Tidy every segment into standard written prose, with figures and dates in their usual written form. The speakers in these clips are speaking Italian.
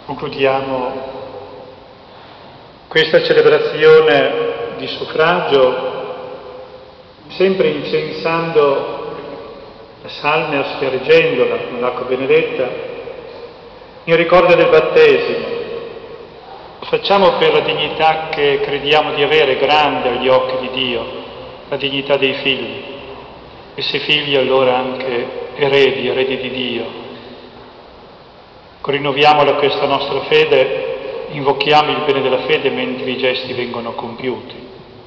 Concludiamo questa celebrazione di suffragio sempre incensando la salme, aspergendola con l'acqua benedetta in ricordo del battesimo. Lo facciamo per la dignità che crediamo di avere grande agli occhi di Dio, la dignità dei figli. E se figli allora anche eredi di Dio. Rinnoviamola questa nostra fede, invochiamo il bene della fede mentre i gesti vengono compiuti.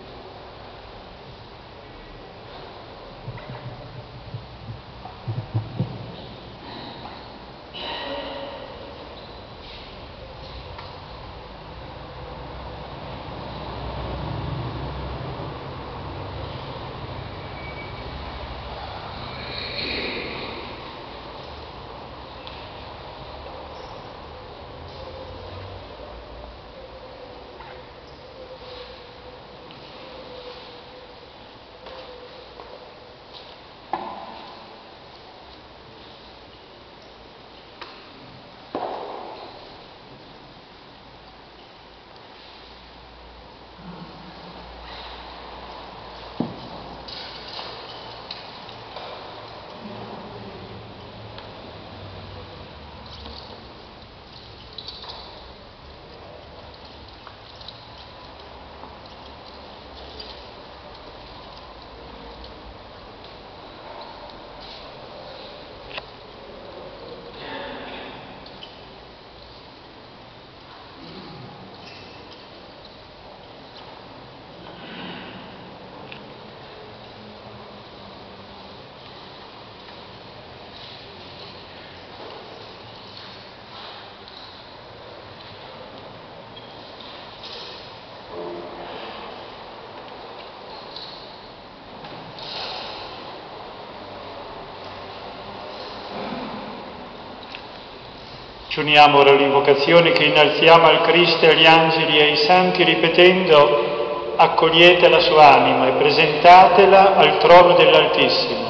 Ci uniamo ora all'invocazione che innalziamo al Cristo e agli angeli e ai santi ripetendo: accogliete la sua anima e presentatela al trono dell'Altissimo.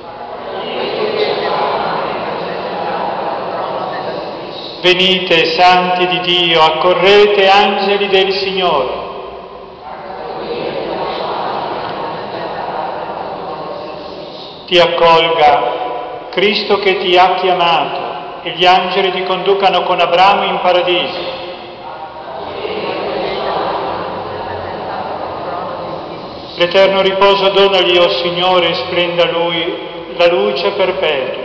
Venite, santi di Dio, accorrete, angeli del Signore. Ti accolga Cristo che ti ha chiamato e gli angeli ti conducano con Abramo in paradiso. L'eterno riposo donagli, o Signore, e splenda lui la luce perpetua.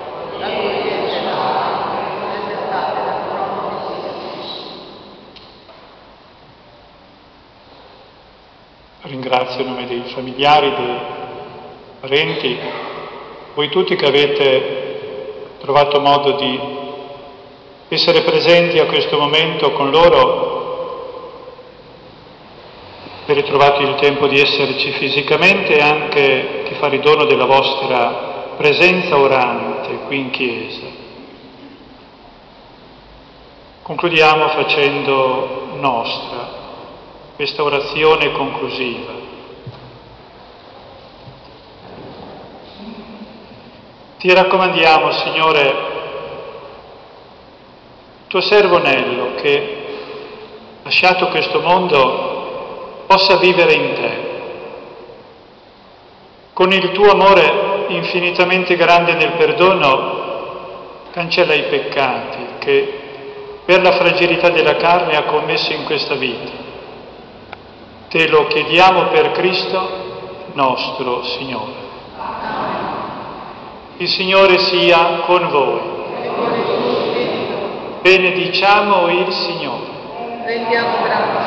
Ringrazio in nome dei familiari, dei parenti, voi tutti che avete trovato modo di essere presenti a questo momento con loro, avete trovato il tempo di esserci fisicamente e anche di fare dono della vostra presenza orante qui in Chiesa. Concludiamo facendo nostra questa orazione conclusiva. Ti raccomandiamo, Signore, tuo servo Nello, che, lasciato questo mondo, possa vivere in te. Con il tuo amore infinitamente grande nel perdono, cancella i peccati che, per la fragilità della carne, ha commesso in questa vita. Te lo chiediamo per Cristo nostro Signore. Il Signore sia con voi. Benediciamo il Signore. Rendiamo grazie.